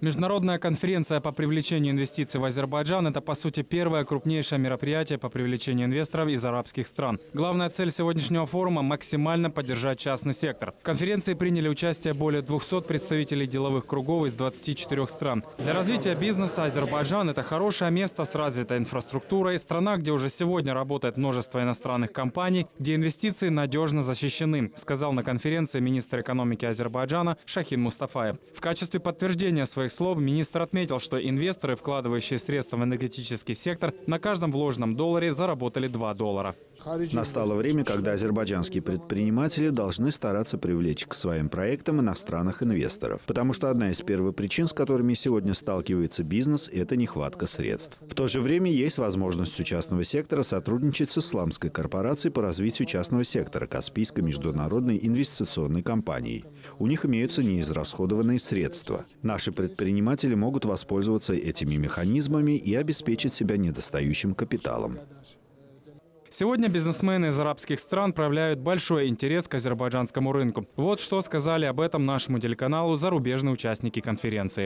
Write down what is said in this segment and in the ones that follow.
Международная конференция по привлечению инвестиций в Азербайджан – это, по сути, первое крупнейшее мероприятие по привлечению инвесторов из арабских стран. Главная цель сегодняшнего форума – максимально поддержать частный сектор. В конференции приняли участие более 200 представителей деловых кругов из 24 стран. Для развития бизнеса Азербайджан – это хорошее место с развитой инфраструктурой, страна, где уже сегодня работает множество иностранных компаний, где инвестиции надежно защищены, сказал на конференции министр экономики Азербайджана Шахин Мустафаев. В качестве подтверждения своих слов министр отметил, что инвесторы, вкладывающие средства в энергетический сектор, на каждом вложенном долларе заработали $2. Настало время, когда азербайджанские предприниматели должны стараться привлечь к своим проектам иностранных инвесторов. Потому что одна из первопричин, с которыми сегодня сталкивается бизнес, это нехватка средств. В то же время есть возможность у частного сектора сотрудничать с исламской корпорацией по развитию частного сектора Каспийской международной инвестиционной компанией. У них имеются неизрасходованные средства. Наши предприниматели могут воспользоваться этими механизмами и обеспечить себя недостающим капиталом. Сегодня бизнесмены из арабских стран проявляют большой интерес к азербайджанскому рынку. Вот что сказали об этом нашему телеканалу зарубежные участники конференции.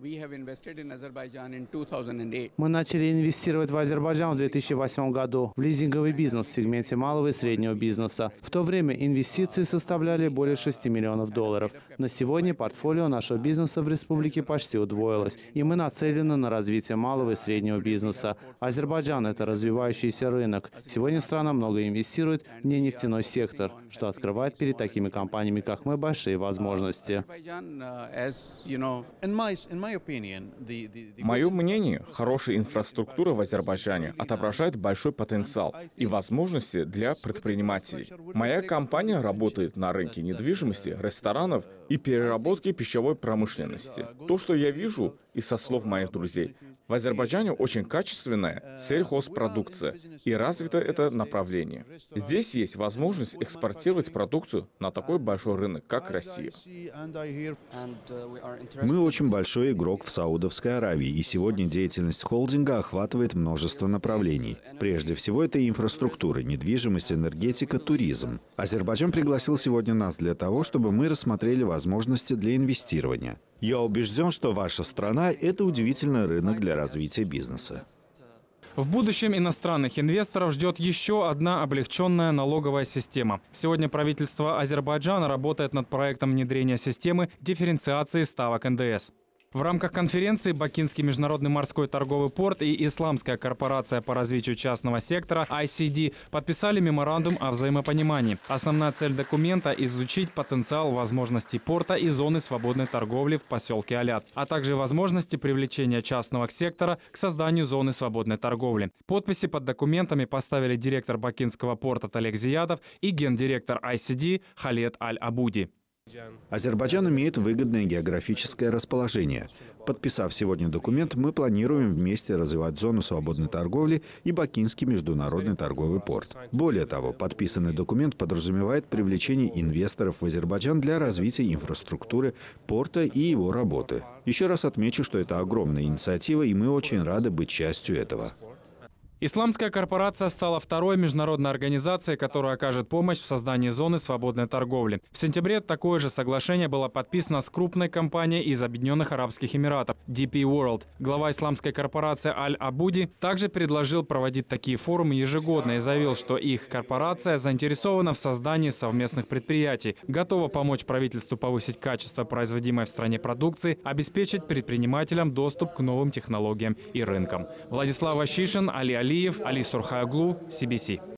Мы начали инвестировать в Азербайджан в 2008 году в лизинговый бизнес в сегменте малого и среднего бизнеса. В то время инвестиции составляли более $6 миллионов. На сегодня портфолио нашего бизнеса в республике почти удвоилось, и мы нацелены на развитие малого и среднего бизнеса. Азербайджан – это развивающийся рынок. Сегодня страна много инвестирует в нефтяной сектор, что открывает перед такими компаниями, как мы, большие возможности. Мое мнение, хорошая инфраструктура в Азербайджане отображает большой потенциал и возможности для предпринимателей. Моя компания работает на рынке недвижимости, ресторанов и переработки пищевой промышленности. То, что я вижу и со слов моих друзей, в Азербайджане очень качественная сельхозпродукция и развито это направление. Здесь есть возможность экспортировать продукцию на такой большой рынок, как Россия. Мы очень большой игрок в Саудовской Аравии, и сегодня деятельность холдинга охватывает множество направлений. Прежде всего, это инфраструктура, недвижимость, энергетика, туризм. Азербайджан пригласил сегодня нас для того, чтобы мы рассмотрели возможности для инвестирования. Я убежден, что ваша страна – это удивительный рынок для развития бизнеса. В будущем иностранных инвесторов ждет еще одна облегченная налоговая система. Сегодня правительство Азербайджана работает над проектом внедрения системы дифференциации ставок НДС. В рамках конференции Бакинский международный морской торговый порт и Исламская корпорация по развитию частного сектора ICD подписали меморандум о взаимопонимании. Основная цель документа – изучить потенциал возможностей порта и зоны свободной торговли в поселке Алят, а также возможности привлечения частного сектора к созданию зоны свободной торговли. Подписи под документами поставили директор Бакинского порта Талек Зиядов и гендиректор ICD Халед Аль-Абуди. Азербайджан имеет выгодное географическое расположение. Подписав сегодня документ, мы планируем вместе развивать зону свободной торговли и Бакинский международный торговый порт. Более того, подписанный документ подразумевает привлечение инвесторов в Азербайджан для развития инфраструктуры порта и его работы. Еще раз отмечу, что это огромная инициатива, и мы очень рады быть частью этого. Исламская корпорация стала второй международной организацией, которая окажет помощь в создании зоны свободной торговли. В сентябре такое же соглашение было подписано с крупной компанией из Объединенных Арабских Эмиратов DP World. Глава исламской корпорации Аль-Абуди также предложил проводить такие форумы ежегодно и заявил, что их корпорация заинтересована в создании совместных предприятий, готова помочь правительству повысить качество производимой в стране продукции, обеспечить предпринимателям доступ к новым технологиям и рынкам. Владислав Ашишин, Али Алиев, Али Сурхаоглу, CBC.